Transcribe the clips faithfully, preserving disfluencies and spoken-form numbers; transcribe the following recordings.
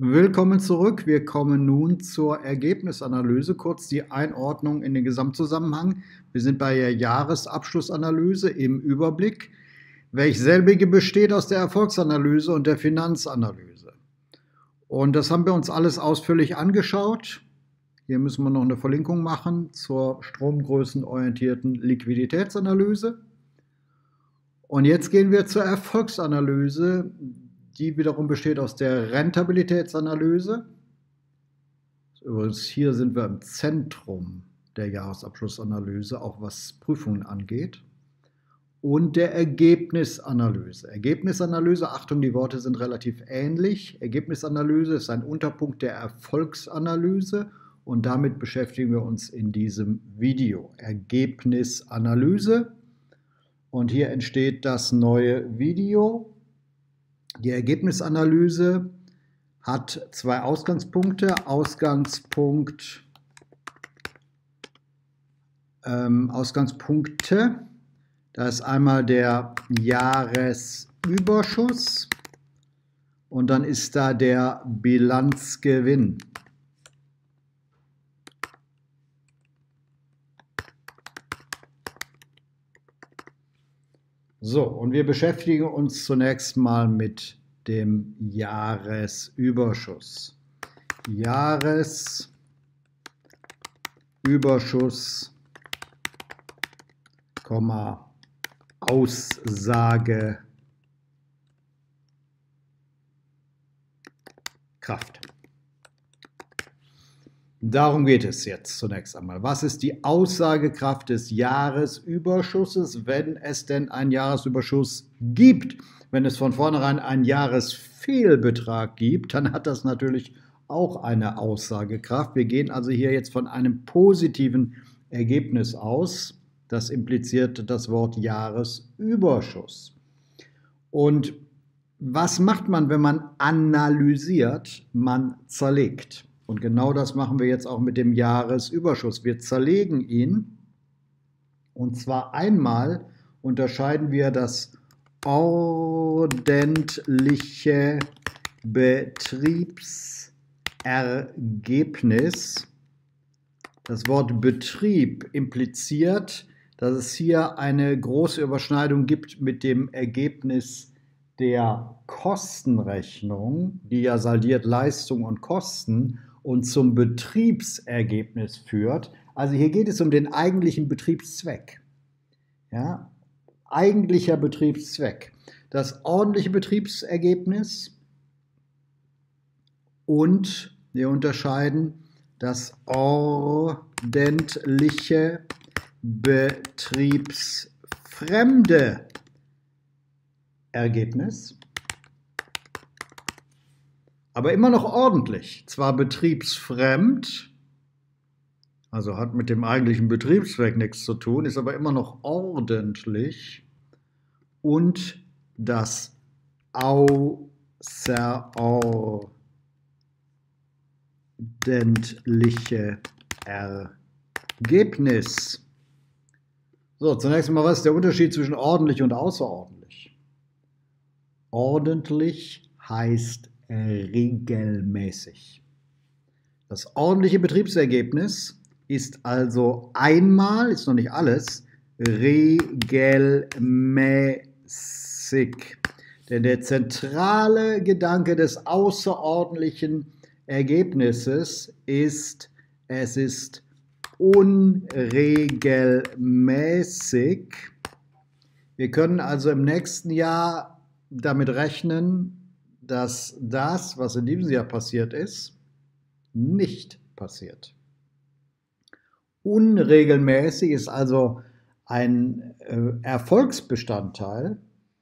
Willkommen zurück. Wir kommen nun zur Ergebnisanalyse, kurz die Einordnung in den Gesamtzusammenhang. Wir sind bei der Jahresabschlussanalyse im Überblick, welch selbige besteht aus der Erfolgsanalyse und der Finanzanalyse. Und das haben wir uns alles ausführlich angeschaut. Hier müssen wir noch eine Verlinkung machen zur stromgrößenorientierten Liquiditätsanalyse. Und jetzt gehen wir zur Erfolgsanalyse. Die wiederum besteht aus der Rentabilitätsanalyse. Übrigens, hier sind wir im Zentrum der Jahresabschlussanalyse, auch was Prüfungen angeht. Und der Ergebnisanalyse. Ergebnisanalyse, Achtung, die Worte sind relativ ähnlich. Ergebnisanalyse ist ein Unterpunkt der Erfolgsanalyse und damit beschäftigen wir uns in diesem Video. Ergebnisanalyse. Und hier entsteht das neue Video. Die Ergebnisanalyse hat zwei Ausgangspunkte. Ausgangspunkt, ähm, Ausgangspunkte, da ist einmal der Jahresüberschuss und dann ist da der Bilanzgewinn. So, und wir beschäftigen uns zunächst mal mit dem Jahresüberschuss. Jahresüberschuss, Aussagekraft. Darum geht es jetzt zunächst einmal. Was ist die Aussagekraft des Jahresüberschusses, wenn es denn einen Jahresüberschuss gibt? Wenn es von vornherein einen Jahresfehlbetrag gibt, dann hat das natürlich auch eine Aussagekraft. Wir gehen also hier jetzt von einem positiven Ergebnis aus. Das impliziert das Wort Jahresüberschuss. Und was macht man, wenn man analysiert? Man zerlegt. Und genau das machen wir jetzt auch mit dem Jahresüberschuss. Wir zerlegen ihn, und zwar einmal unterscheiden wir das ordentliche Betriebsergebnis. Das Wort Betrieb impliziert, dass es hier eine große Überschneidung gibt mit dem Ergebnis der Kostenrechnung, die ja saldiert Leistung und Kosten und zum Betriebsergebnis führt. Also hier geht es um den eigentlichen Betriebszweck. Ja, eigentlicher Betriebszweck. Das ordentliche Betriebsergebnis und wir unterscheiden das ordentliche betriebsfremde Ergebnis. Aber immer noch ordentlich, zwar betriebsfremd, also hat mit dem eigentlichen Betriebszweck nichts zu tun, ist aber immer noch ordentlich und das außerordentliche Ergebnis. So, zunächst einmal, was ist der Unterschied zwischen ordentlich und außerordentlich? Ordentlich heißt regelmäßig. Das ordentliche Betriebsergebnis ist also einmal, ist noch nicht alles, regelmäßig. Denn der zentrale Gedanke des außerordentlichen Ergebnisses ist, es ist unregelmäßig. Wir können also im nächsten Jahr damit rechnen, dass das, was in diesem Jahr passiert ist, nicht passiert. Unregelmäßig ist also ein äh, Erfolgsbestandteil,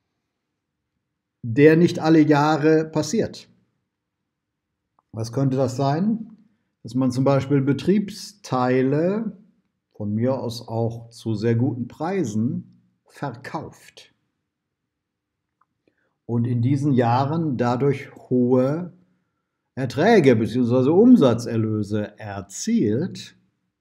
der nicht alle Jahre passiert. Was könnte das sein? Dass man zum Beispiel Betriebsteile, von mir aus auch zu sehr guten Preisen, verkauft. Und in diesen Jahren dadurch hohe Erträge bzw. Umsatzerlöse erzielt,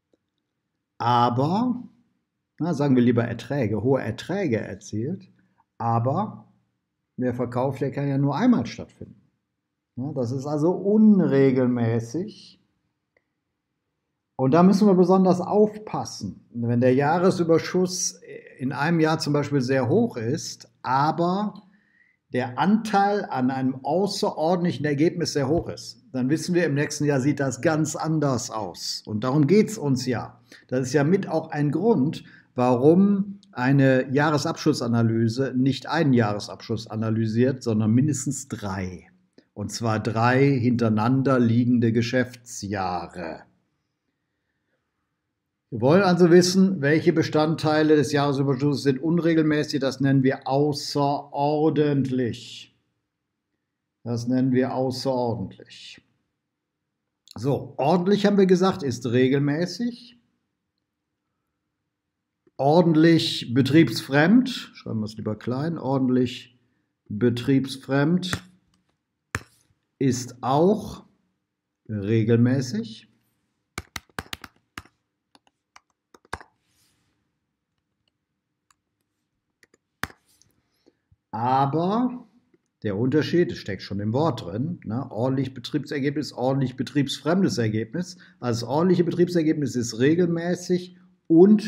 aber, na, sagen wir lieber Erträge, hohe Erträge erzielt, aber der Verkauf, der kann ja nur einmal stattfinden. Ja, das ist also unregelmäßig. Und da müssen wir besonders aufpassen. Wenn der Jahresüberschuss in einem Jahr zum Beispiel sehr hoch ist, aber der Anteil an einem außerordentlichen Ergebnis sehr hoch ist, dann wissen wir, im nächsten Jahr sieht das ganz anders aus. Und darum geht es uns ja. Das ist ja mit auch ein Grund, warum eine Jahresabschlussanalyse nicht einen Jahresabschluss analysiert, sondern mindestens drei. Und zwar drei hintereinander liegende Geschäftsjahre. Wir wollen also wissen, welche Bestandteile des Jahresüberschusses sind unregelmäßig. Das nennen wir außerordentlich. Das nennen wir außerordentlich. So, ordentlich haben wir gesagt, ist regelmäßig. Ordentlich betriebsfremd, schreiben wir es lieber klein, ordentlich betriebsfremd ist auch regelmäßig. Aber der Unterschied, das steckt schon im Wort drin, ne? Ordentlich Betriebsergebnis, ordentlich betriebsfremdes Ergebnis. Also das ordentliche Betriebsergebnis ist regelmäßig und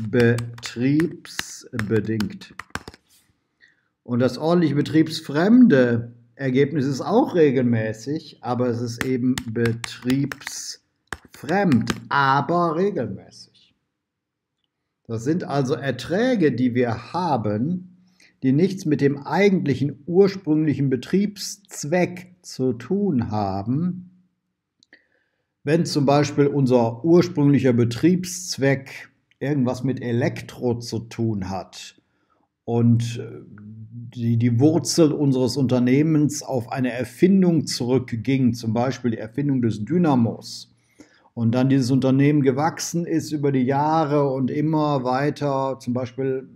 betriebsbedingt. Und das ordentliche betriebsfremde Ergebnis ist auch regelmäßig, aber es ist eben betriebsfremd, aber regelmäßig. Das sind also Erträge, die wir haben, die nichts mit dem eigentlichen ursprünglichen Betriebszweck zu tun haben. Wenn zum Beispiel unser ursprünglicher Betriebszweck irgendwas mit Elektro zu tun hat und die, die Wurzel unseres Unternehmens auf eine Erfindung zurückging, zum Beispiel die Erfindung des Dynamos, und dann dieses Unternehmen gewachsen ist über die Jahre und immer weiter zum Beispiel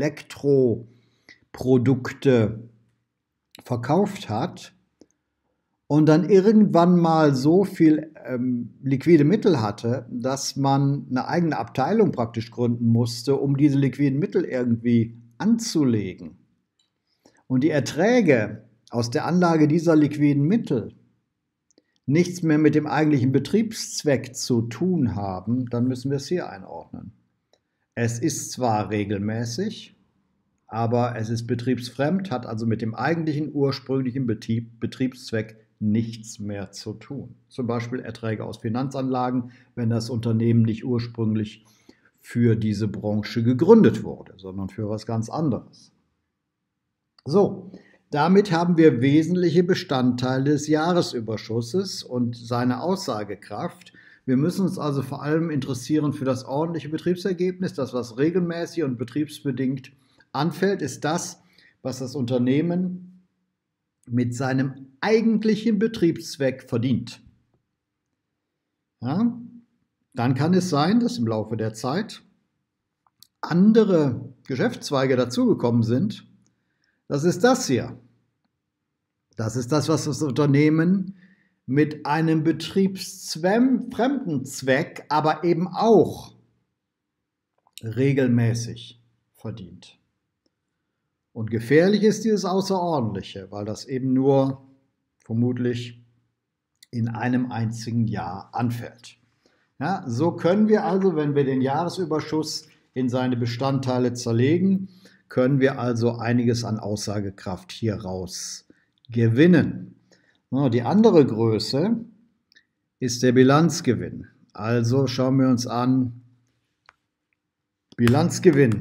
Elektroprodukte verkauft hat und dann irgendwann mal so viel ähm, liquide Mittel hatte, dass man eine eigene Abteilung praktisch gründen musste, um diese liquiden Mittel irgendwie anzulegen. Und die Erträge aus der Anlage dieser liquiden Mittel nichts mehr mit dem eigentlichen Betriebszweck zu tun haben, dann müssen wir es hier einordnen. Es ist zwar regelmäßig, aber es ist betriebsfremd, hat also mit dem eigentlichen ursprünglichen Betrieb, Betriebszweck nichts mehr zu tun. Zum Beispiel Erträge aus Finanzanlagen, wenn das Unternehmen nicht ursprünglich für diese Branche gegründet wurde, sondern für was ganz anderes. So, damit haben wir wesentliche Bestandteile des Jahresüberschusses und seine Aussagekraft. Wir müssen uns also vor allem interessieren für das ordentliche Betriebsergebnis. Das, was regelmäßig und betriebsbedingt anfällt, ist das, was das Unternehmen mit seinem eigentlichen Betriebszweck verdient. Ja? Dann kann es sein, dass im Laufe der Zeit andere Geschäftszweige dazugekommen sind. Das ist das hier. Das ist das, was das Unternehmen mit einem betriebsfremden Zweck, aber eben auch regelmäßig verdient. Und gefährlich ist dieses Außerordentliche, weil das eben nur vermutlich in einem einzigen Jahr anfällt. Ja, so können wir also, wenn wir den Jahresüberschuss in seine Bestandteile zerlegen, können wir also einiges an Aussagekraft hieraus gewinnen. Die andere Größe ist der Bilanzgewinn. Also schauen wir uns an, Bilanzgewinn,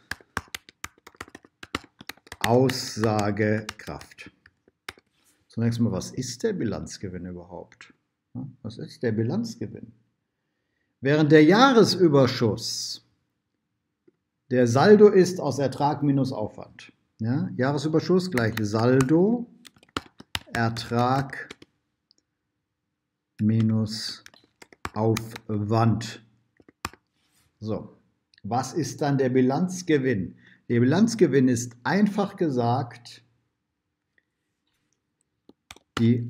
Aussagekraft. Zunächst mal, was ist der Bilanzgewinn überhaupt? Was ist der Bilanzgewinn? Während der Jahresüberschuss der Saldo ist aus Ertrag minus Aufwand. Ja, Jahresüberschuss gleich Saldo, Ertrag minus Aufwand. So, was ist dann der Bilanzgewinn? Der Bilanzgewinn ist einfach gesagt die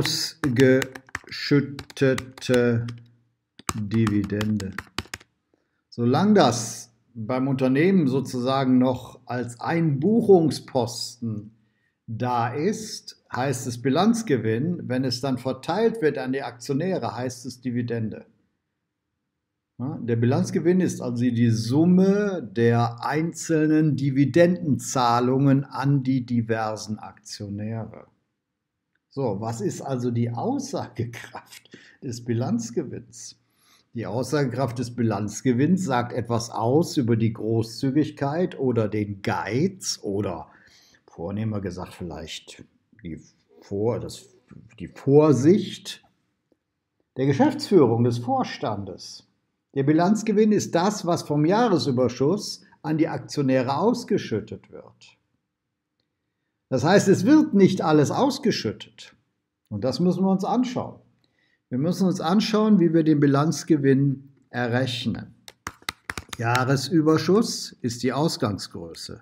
ausgeschüttete Dividende. Solange das beim Unternehmen sozusagen noch als Einbuchungsposten da ist, heißt es Bilanzgewinn. Wenn es dann verteilt wird an die Aktionäre, heißt es Dividende. Ja, der Bilanzgewinn ist also die Summe der einzelnen Dividendenzahlungen an die diversen Aktionäre. So, was ist also die Aussagekraft des Bilanzgewinns? Die Aussagekraft des Bilanzgewinns sagt etwas aus über die Großzügigkeit oder den Geiz oder, vornehmer gesagt, vielleicht die, Vor, das, die Vorsicht der Geschäftsführung, des Vorstandes. Der Bilanzgewinn ist das, was vom Jahresüberschuss an die Aktionäre ausgeschüttet wird. Das heißt, es wird nicht alles ausgeschüttet. Und das müssen wir uns anschauen. Wir müssen uns anschauen, wie wir den Bilanzgewinn errechnen. Jahresüberschuss ist die Ausgangsgröße.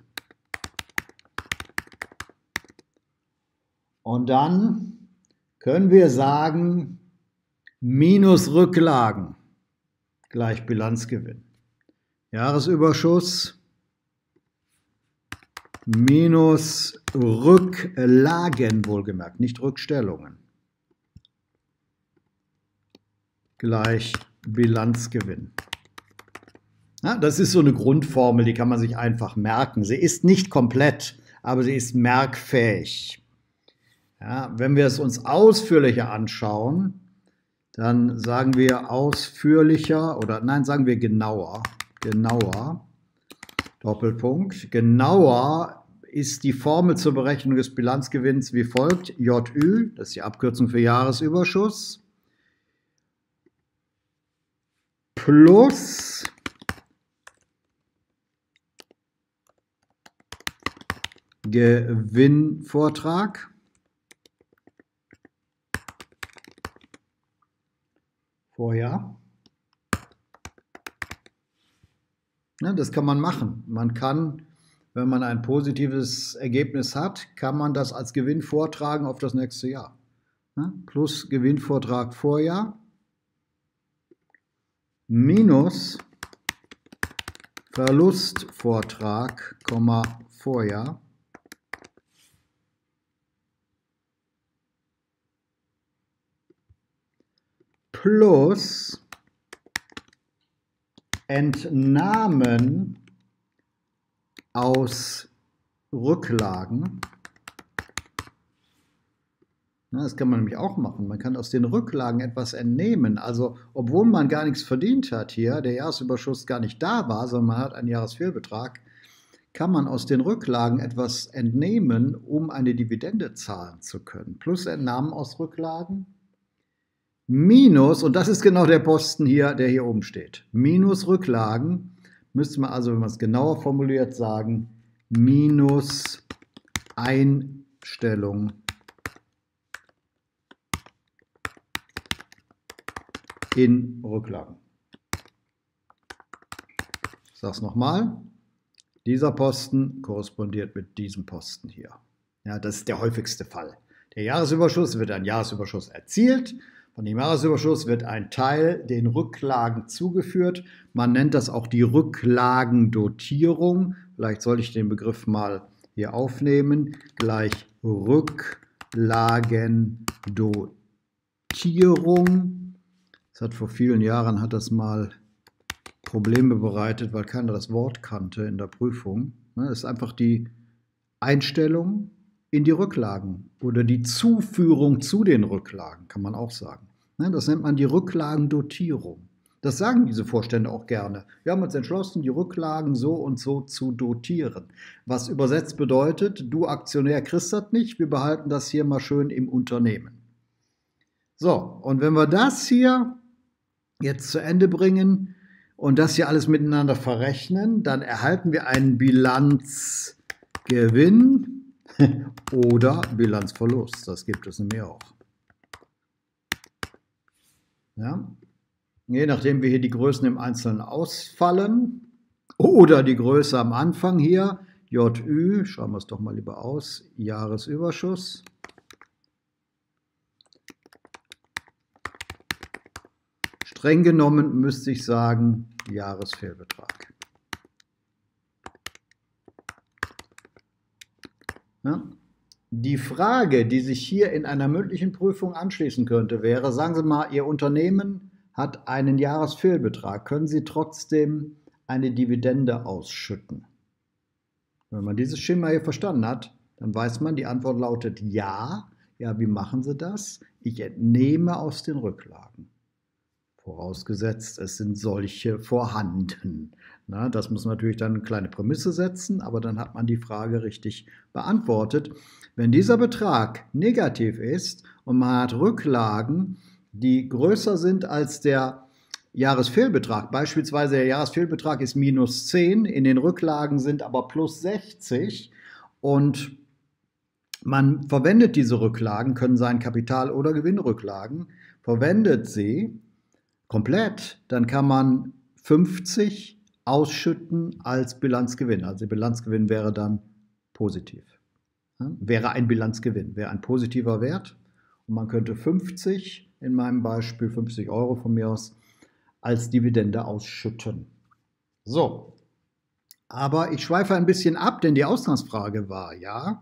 Und dann können wir sagen, minus Rücklagen gleich Bilanzgewinn. Jahresüberschuss minus Rücklagen, wohlgemerkt, nicht Rückstellungen, gleich Bilanzgewinn. Ja, das ist so eine Grundformel, die kann man sich einfach merken. Sie ist nicht komplett, aber sie ist merkfähig. Ja, wenn wir es uns ausführlicher anschauen, dann sagen wir ausführlicher oder nein, sagen wir genauer, genauer, Doppelpunkt. Genauer ist die Formel zur Berechnung des Bilanzgewinns wie folgt. J Ü, das ist die Abkürzung für Jahresüberschuss, plus Gewinnvortrag Vorjahr. Ja, das kann man machen. Man kann, wenn man ein positives Ergebnis hat, kann man das als Gewinn vortragen auf das nächste Jahr. Ja, plus Gewinnvortrag Vorjahr minus Verlustvortrag, Vorjahr plus Entnahmen aus Rücklagen. Das kann man nämlich auch machen. Man kann aus den Rücklagen etwas entnehmen. Also, obwohl man gar nichts verdient hat hier, der Jahresüberschuss gar nicht da war, sondern man hat einen Jahresfehlbetrag, kann man aus den Rücklagen etwas entnehmen, um eine Dividende zahlen zu können. Plus Entnahmen aus Rücklagen minus, und das ist genau der Posten hier, der hier oben steht, minus Rücklagen, müsste man also, wenn man es genauer formuliert, sagen, minus Einstellung in Rücklagen. Ich sage es nochmal, dieser Posten korrespondiert mit diesem Posten hier. Ja, das ist der häufigste Fall. Der Jahresüberschuss wird ein Jahresüberschuss erzielt. Von dem Jahresüberschuss wird ein Teil den Rücklagen zugeführt. Man nennt das auch die Rücklagendotierung. Vielleicht sollte ich den Begriff mal hier aufnehmen. Gleich Rücklagendotierung. Das hat vor vielen Jahren hat das mal Probleme bereitet, weil keiner das Wort kannte in der Prüfung. Das ist einfach die Einstellung in die Rücklagen oder die Zuführung zu den Rücklagen, kann man auch sagen. Das nennt man die Rücklagendotierung. Das sagen diese Vorstände auch gerne. Wir haben uns entschlossen, die Rücklagen so und so zu dotieren. Was übersetzt bedeutet, du Aktionär kriegst das nicht, wir behalten das hier mal schön im Unternehmen. So, und wenn wir das hier jetzt zu Ende bringen und das hier alles miteinander verrechnen, dann erhalten wir einen Bilanzgewinn oder Bilanzverlust. Das gibt es nämlich auch. Ja? Je nachdem, wie hier die Größen im Einzelnen ausfallen oder die Größe am Anfang hier, J Ü, schauen wir es doch mal lieber aus, Jahresüberschuss. Streng genommen müsste ich sagen, Jahresfehlbetrag. Ja? die Frage, die sich hier in einer mündlichen Prüfung anschließen könnte, wäre, sagen Sie mal, Ihr Unternehmen hat einen Jahresfehlbetrag. Können Sie trotzdem eine Dividende ausschütten? Wenn man dieses Schema hier verstanden hat, dann weiß man, die Antwort lautet ja. Ja, wie machen Sie das? Ich entnehme aus den Rücklagen. Vorausgesetzt, es sind solche vorhanden. Na, das muss man natürlich dann eine kleine Prämisse setzen, aber dann hat man die Frage richtig beantwortet. Wenn dieser Betrag negativ ist und man hat Rücklagen, die größer sind als der Jahresfehlbetrag, beispielsweise der Jahresfehlbetrag ist minus zehn, in den Rücklagen sind aber plus sechzig und man verwendet diese Rücklagen, können sein Kapital- oder Gewinnrücklagen, verwendet sie komplett, dann kann man fünfzig ausschütten als Bilanzgewinn. Also Bilanzgewinn wäre dann positiv. Ja, wäre ein Bilanzgewinn, wäre ein positiver Wert und man könnte fünfzig, in meinem Beispiel fünfzig Euro von mir aus, als Dividende ausschütten. So, aber ich schweife ein bisschen ab, denn die Ausgangsfrage war ja,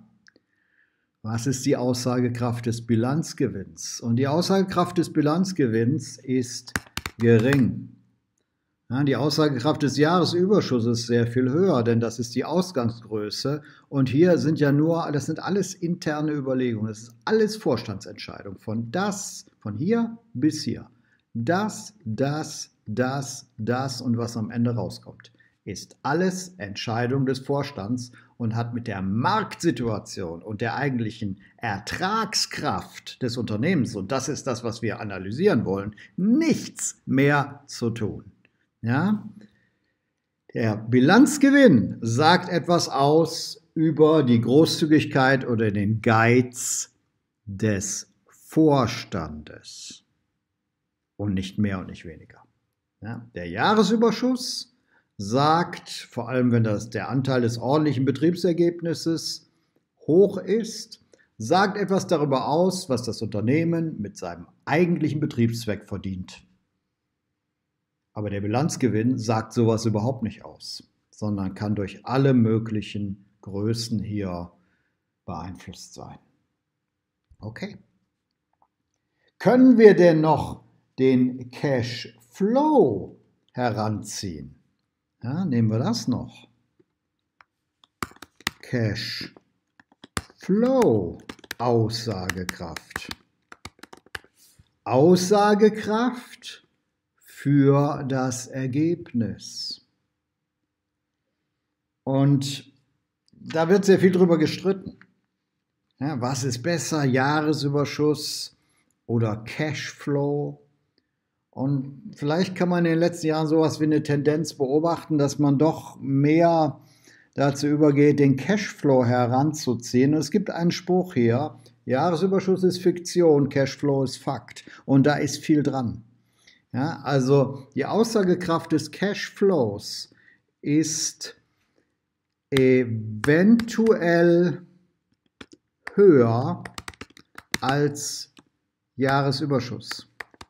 was ist die Aussagekraft des Bilanzgewinns? Und die Aussagekraft des Bilanzgewinns ist gering. Ja, die Aussagekraft des Jahresüberschusses ist sehr viel höher, denn das ist die Ausgangsgröße. Und hier sind ja nur, das sind alles interne Überlegungen, das ist alles Vorstandsentscheidung. Von das, von hier bis hier. Das, das, das, das und was am Ende rauskommt, ist alles Entscheidung des Vorstands und hat mit der Marktsituation und der eigentlichen Ertragskraft des Unternehmens, und das ist das, was wir analysieren wollen, nichts mehr zu tun. Ja? Der Bilanzgewinn sagt etwas aus über die Großzügigkeit oder den Geiz des Vorstandes und nicht mehr und nicht weniger. Ja? Der Jahresüberschuss sagt, vor allem wenn das der Anteil des ordentlichen Betriebsergebnisses hoch ist, sagt etwas darüber aus, was das Unternehmen mit seinem eigentlichen Betriebszweck verdient. Aber der Bilanzgewinn sagt sowas überhaupt nicht aus, sondern kann durch alle möglichen Größen hier beeinflusst sein. Okay. Können wir denn noch den Cashflow heranziehen? Ja, nehmen wir das noch. Cashflow, Aussagekraft. Aussagekraft für das Ergebnis. Und da wird sehr viel drüber gestritten. Ja, was ist besser, Jahresüberschuss oder Cashflow? Und vielleicht kann man in den letzten Jahren sowas wie eine Tendenz beobachten, dass man doch mehr dazu übergeht, den Cashflow heranzuziehen. Und es gibt einen Spruch hier, Jahresüberschuss ist Fiktion, Cashflow ist Fakt. Und da ist viel dran. Ja, also die Aussagekraft des Cashflows ist eventuell höher als Jahresüberschuss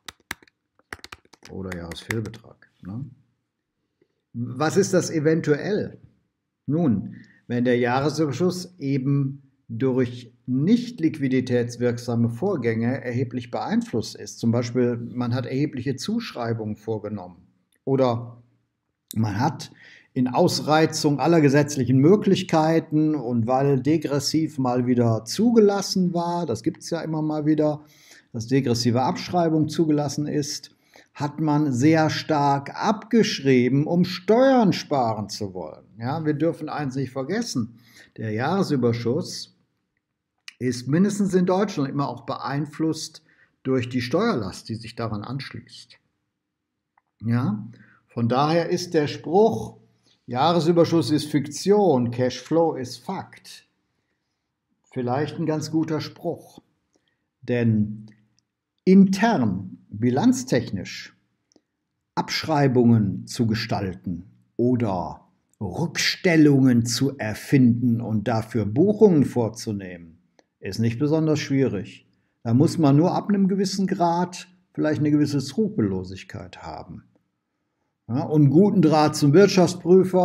oder Jahresfehlbetrag. Ne? Was ist das eventuell? Nun, wenn der Jahresüberschuss eben durch nicht liquiditätswirksame Vorgänge erheblich beeinflusst ist, zum Beispiel man hat erhebliche Zuschreibungen vorgenommen oder man hat in Ausreizung aller gesetzlichen Möglichkeiten und weil degressiv mal wieder zugelassen war, das gibt es ja immer mal wieder, dass degressive Abschreibung zugelassen ist, hat man sehr stark abgeschrieben, um Steuern sparen zu wollen. Ja, wir dürfen eins nicht vergessen, der Jahresüberschuss ist mindestens in Deutschland immer auch beeinflusst durch die Steuerlast, die sich daran anschließt. Ja, von daher ist der Spruch, Jahresüberschuss ist Fiktion, Cashflow ist Fakt, vielleicht ein ganz guter Spruch. Denn intern, bilanztechnisch, Abschreibungen zu gestalten oder Rückstellungen zu erfinden und dafür Buchungen vorzunehmen, ist nicht besonders schwierig. Da muss man nur ab einem gewissen Grad vielleicht eine gewisse Skrupellosigkeit haben. Ja, und einen guten Draht zum Wirtschaftsprüfer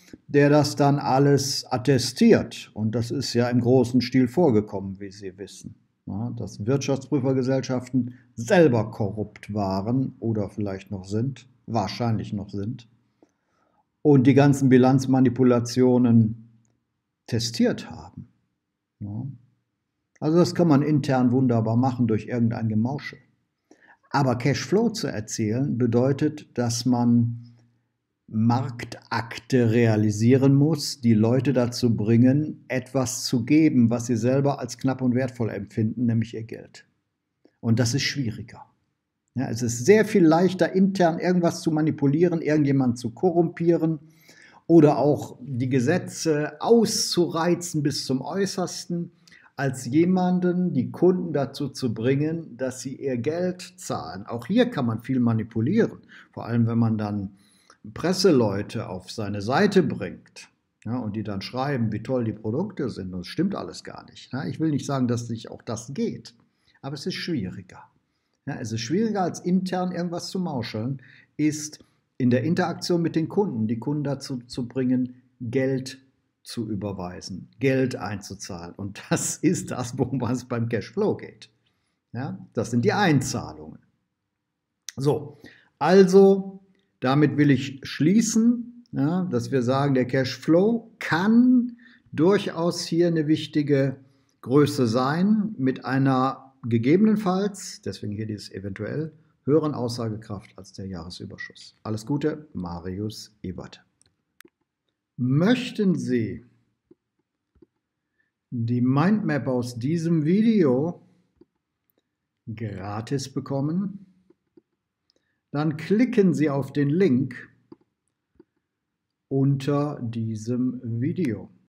der das dann alles attestiert. Und das ist ja im großen Stil vorgekommen, wie Sie wissen. Ja, dass Wirtschaftsprüfergesellschaften selber korrupt waren oder vielleicht noch sind, wahrscheinlich noch sind, und die ganzen Bilanzmanipulationen testiert haben. Ja. Also das kann man intern wunderbar machen durch irgendein Gemauschel. Aber Cashflow zu erzielen bedeutet, dass man Marktakte realisieren muss, die Leute dazu bringen, etwas zu geben, was sie selber als knapp und wertvoll empfinden, nämlich ihr Geld. Und das ist schwieriger. Ja, es ist sehr viel leichter, intern irgendwas zu manipulieren, irgendjemanden zu korrumpieren oder auch die Gesetze auszureizen bis zum Äußersten, als jemanden, die Kunden dazu zu bringen, dass sie ihr Geld zahlen. Auch hier kann man viel manipulieren, vor allem wenn man dann Presseleute auf seine Seite bringt, ja, und die dann schreiben, wie toll die Produkte sind. Und das stimmt alles gar nicht. Ja. Ich will nicht sagen, dass nicht auch das geht, aber es ist schwieriger. Ja, es ist schwieriger, als intern irgendwas zu mauscheln, ist in der Interaktion mit den Kunden, die Kunden dazu zu bringen, Geld zu überweisen, Geld einzuzahlen. Und das ist das, worum es beim Cashflow geht. Ja, das sind die Einzahlungen. So, also damit will ich schließen, ja, dass wir sagen, der Cashflow kann durchaus hier eine wichtige Größe sein mit einer gegebenenfalls, deswegen hier dieses eventuell, höheren Aussagekraft als der Jahresüberschuss. Alles Gute, Marius Ebert. Möchten Sie die Mindmap aus diesem Video gratis bekommen? Dann klicken Sie auf den Link unter diesem Video.